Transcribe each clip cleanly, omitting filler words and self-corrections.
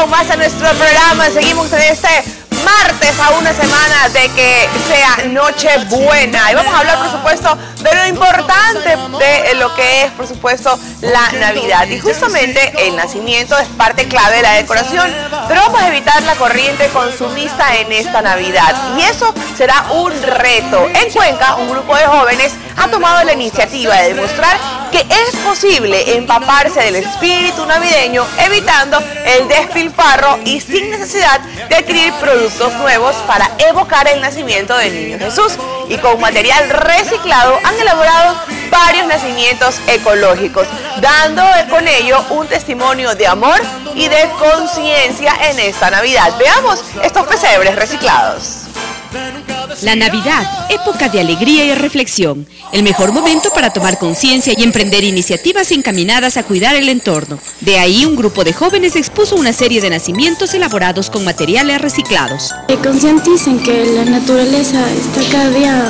aún más a nuestro programa. Seguimos en este martes a una semana de que sea Nochebuena. Y vamos a hablar, por supuesto, de lo importante de lo que es, por supuesto, la Navidad. Y justamente el nacimiento es parte clave de la decoración, pero vamos a evitar la corriente consumista en esta Navidad. Y eso será un reto. En Cuenca, un grupo de jóvenes ha tomado la iniciativa de demostrar que es posible empaparse del espíritu navideño, evitando el despilfarro y sin necesidad de adquirir productos nuevos para evocar el nacimiento del Niño Jesús. Y con material reciclado han elaborado varios nacimientos ecológicos, dando con ello un testimonio de amor y de conciencia en esta Navidad. Veamos estos pesebres reciclados. La Navidad, época de alegría y reflexión, el mejor momento para tomar conciencia y emprender iniciativas encaminadas a cuidar el entorno. De ahí un grupo de jóvenes expuso una serie de nacimientos elaborados con materiales reciclados. Concienticen que la naturaleza está cada día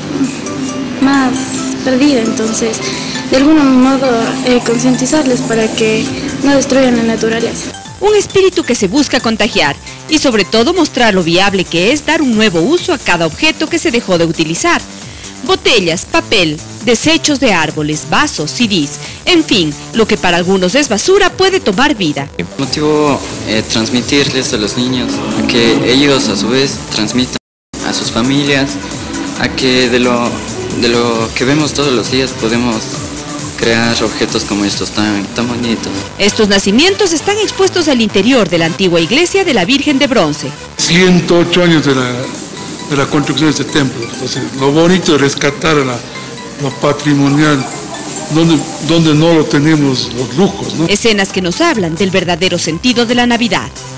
más perdida, entonces de algún modo concientizarles para que no destruyan la naturaleza. Un espíritu que se busca contagiar y sobre todo mostrar lo viable que es dar un nuevo uso a cada objeto que se dejó de utilizar. Botellas, papel, desechos de árboles, vasos, CDs, en fin, lo que para algunos es basura puede tomar vida. El motivo transmitirles a los niños, a que ellos a su vez transmitan a sus familias, a que de lo que vemos todos los días podemos crear objetos como estos tan bonitos. Estos nacimientos están expuestos al interior de la antigua iglesia de la Virgen de Bronce. 108 años de la construcción de este templo. Entonces, lo bonito es rescatar lo patrimonial, donde no lo tenemos los lujos, ¿no? Escenas que nos hablan del verdadero sentido de la Navidad.